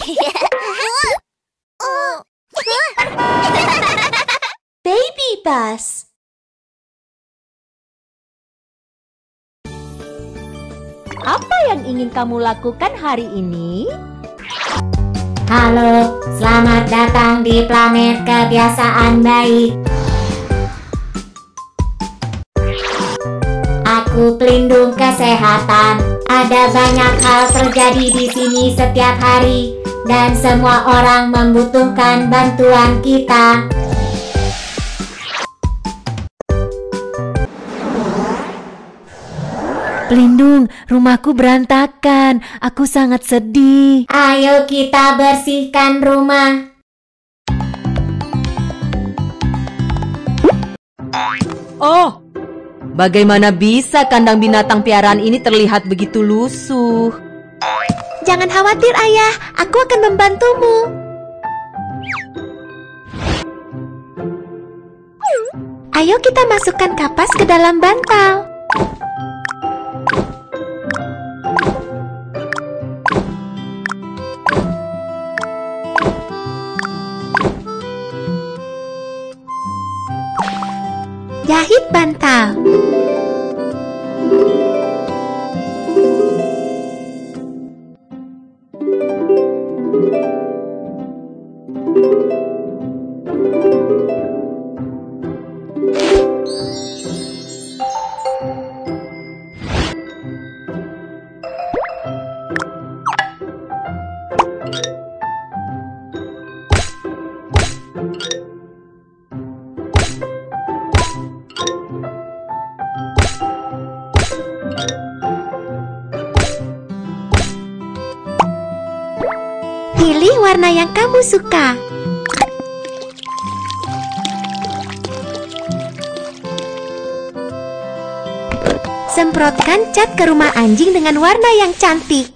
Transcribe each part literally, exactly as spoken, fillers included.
Baby bus. Apa yang ingin kamu lakukan hari ini? Halo, selamat datang di planet kebiasaan baik. Aku pelindung kesehatan. Ada banyak hal terjadi di sini setiap hari, dan semua orang membutuhkan bantuan kita. Pelindung, rumahku berantakan. Aku sangat sedih. Ayo kita bersihkan rumah. Oh, bagaimana bisa kandang binatang piaraan ini terlihat begitu lusuh? Jangan khawatir, Ayah. Aku akan membantumu. Ayo kita masukkan kapas ke dalam bantal. Jahit bantal. Pilih warna yang kamu suka. Semprotkan cat ke rumah anjing dengan warna yang cantik.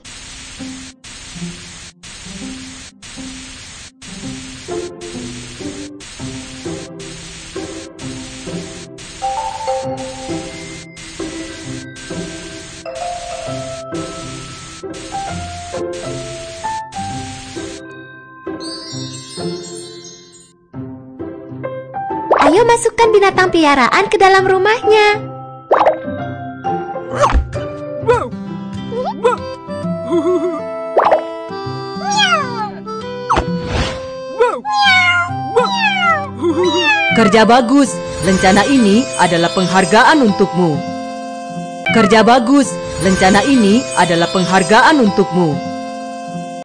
Ayo masukkan binatang piaraan ke dalam rumahnya. Kerja bagus. Lencana ini adalah penghargaan untukmu. Kerja bagus. Lencana ini adalah penghargaan untukmu.